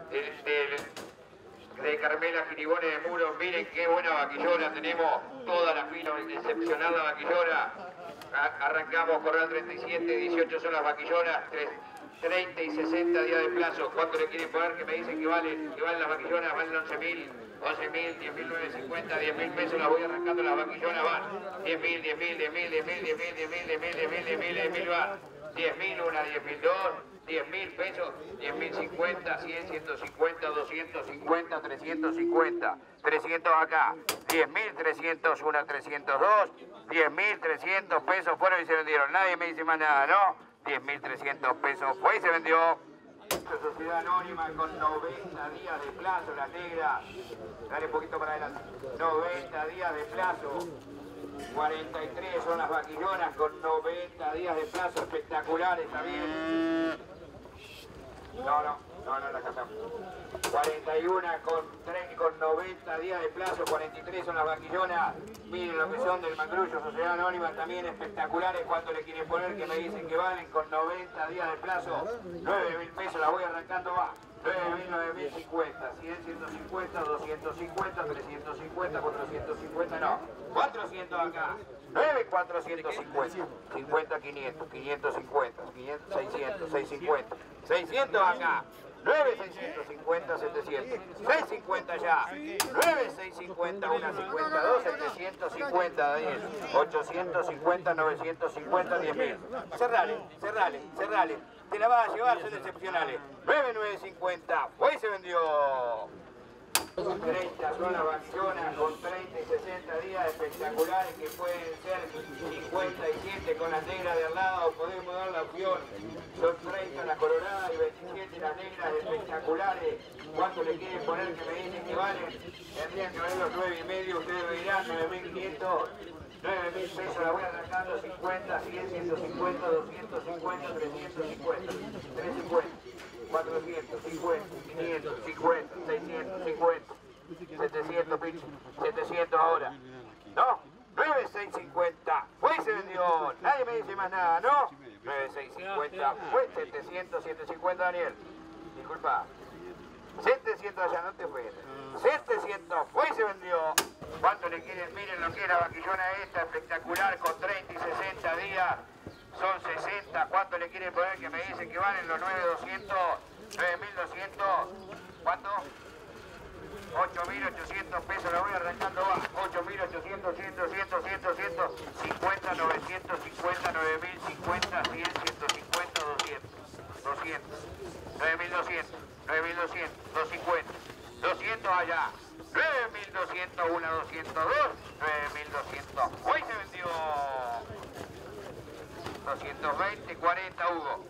de Carmela Giribone de Muros. Miren qué buena vaquillona tenemos, toda la fila, excepcional la vaquillona. Arrancamos corral 37, 18 son las vaquillonas, 30 y 60 días de plazo. ¿Cuánto le quieren poner? Que me dicen que valen las vaquillonas, valen 11.000, 11.000, 10.950, 10.000 pesos. Las voy arrancando las vaquillonas, van 10.000, 10.000, 10.000, 10.000, 10.000, 10.000, 10.000, 10.000, 10.000, van 10.000 una, 10.000 dos, 10.000 pesos, 10.050, 100, 150, 250, 350, 300 acá, 10.300 una, 302, 10.300 pesos fueron y se vendieron. Nadie me dice más nada, ¿no? 10.300 pesos fue y se vendió. Sociedad Anónima con 90 días de plazo, la negra. Dale un poquito para adelante. 90 días de plazo. 43 son las vaquillonas con 90 días de plazo, espectaculares también. No, la cantamos. 41 con 90 días de plazo, 43 son las vaquillonas. Miren lo que son del Mangrullo, Sociedad Anónima, también espectaculares. ¿Cuánto le quieren poner? Que me dicen que valen con 90 días de plazo. 9.000 pesos, la voy arrancando, va. 9.000, 9.050, 100, 150, 250, 350, 450, no. 400 acá. 9.450, 50, 500, 550, 500, 600, 650, 600 acá. 9.650, 700, 650 ya, 9.650, 1.52, 750, Daniel, 850, 950, 10.000. Cerrale, te la vas a llevar, son excepcionales. 9.950, hoy se vendió. 30 son las vaquillonas con 30 y 60 días espectaculares que pueden ser 57 con las negras de al lado, podemos dar la opción. Son 30 las coloradas y 27 las negras espectaculares. ¿Cuánto le quieren poner? Que me dicen que valen. Tendrían que valer los 9.500, ustedes me dirán 9.500. 9.000 pesos, la voy arrancando, 50, 100, 150, 250, 350, 350. 400, 50, 500, 50, 600, 50, 700, 700 ahora. ¿No? 9.650. Fue y se vendió. Nadie me dice más nada, ¿no? 9.650. Fue 700, 750, Daniel. Disculpa. 700 allá, no te ofendas. 700. Fue y se vendió. ¿Cuánto le quieren? Miren lo que es la vaquillona esta, espectacular, con 30 y 60 días. Son 60, ¿cuánto le quieren poner? Que me dicen que valen los 9.200, 9.200, ¿cuánto? 8.800 pesos, la voy arrancando, va. 8.800, 100, 200, 100, 150, 950, 9.050, 100, 150, 200, 200, 9.200, 9.200, 250, 200 allá. 9.200, 1, 202, 9.200, hoy se vendió. 220, 40, Hugo,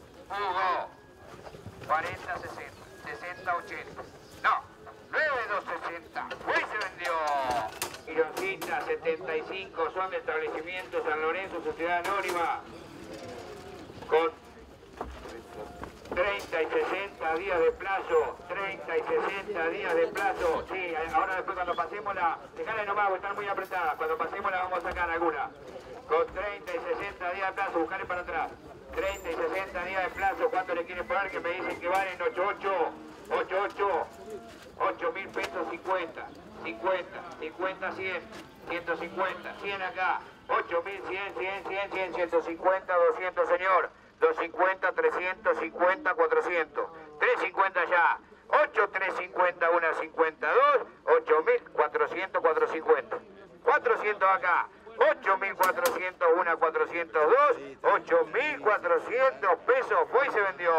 40, 60, 60, 80, no, 9.260, hoy se vendió. Gironcita, 75, son de establecimiento San Lorenzo, Sociedad Anónima, con 30 y 60 días de plazo, 30 y 60 días de plazo, sí, ahora después cuando pasemos la, dejala nomás, están muy apretadas, cuando pasemos la vamos a sacar alguna. Con 30 y 60 días de plazo, buscarle para atrás. 30 y 60 días de plazo, ¿cuánto le quieren poner? Que me dicen que valen 88, 88, 8.000 pesos, 50, 50, 50, 100, 150, 100 acá, 8.100, 100, 100, 100, 150, 200, señor, 250, 350, 400, 350 ya, 8, 350, 152, 8.400, 450, 400 acá. 8.400, 1, 402, 8.400 pesos, fue y se vendió.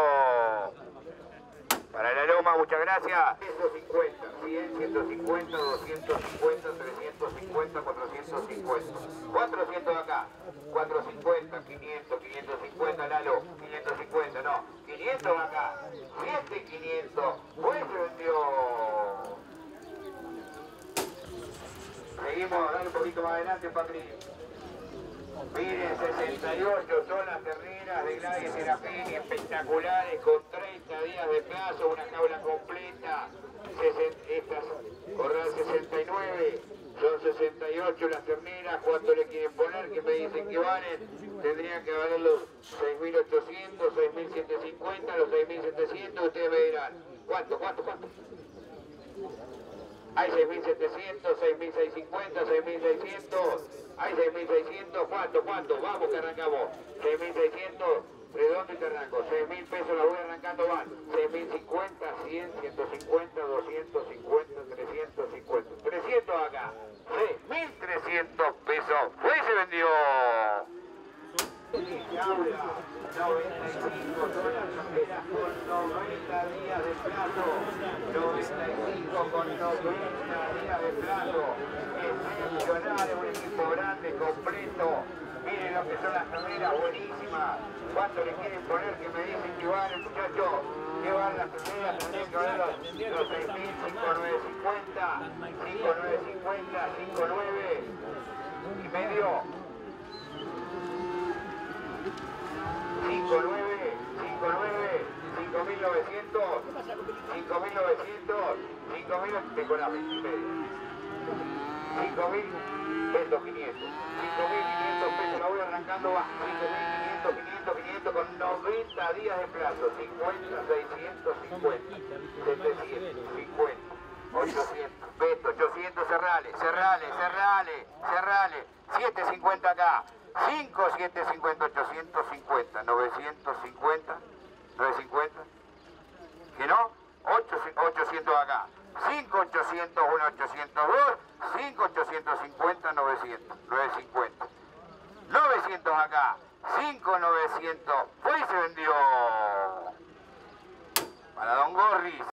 Para la loma, muchas gracias. 150, 100, 150, 250, 350, 450. 400 acá, 450, 500, 550, Lalo, 550, no, 500 acá, 7.500, fue y se vendió. Seguimos, dale un poquito más adelante, Patri. Miren, 68 son las terneras de Gladys Serafini, espectaculares, con 30 días de plazo, una jaula completa. Estas, corral 69, son 68 las terneras. ¿Cuánto le quieren poner? Que me dicen que valen. Tendrían que valer los 6.800, 6.750, los 6.700, ustedes me dirán. ¿Cuánto? Hay 6.700, 6.650, 6.600. Hay 6.600. ¿Cuánto? Vamos que arrancamos. 6.600. Redondo y te arranco. 6.000 pesos la voy arrancando, van. 6.050, 100, 150, 250, 350. 300 acá. 6.300 pesos. Fue y se vendió. Habla 95 son las carreras con 90 días de plazo. 95 con 90 días de plazo. Excepcional, es un equipo grande, completo. Miren lo que son las carreras, buenísimas. ¿Cuánto le quieren poner? Que me dicen que van, muchachos. Que van las carreras, tendrían que ver los 6.000, 5.950, 5.950, 5.9 y medio. 5.9, 5.900, 5.900, 5.000, decorame, y medio. 5.000 pesos, 500. 5.500 pesos, la voy arrancando, va. 5.500, 500 con 90 días de plazo. 50, 650, 750, 800, Beto, 800, cerrale. 750 acá. 5, 750, 850, 950, 950, ¿que no? 800 acá, 5, 800, 1, 802, 5, 850, 900, 950, 900 acá, 5, 900, fue y se vendió para Don Gorris.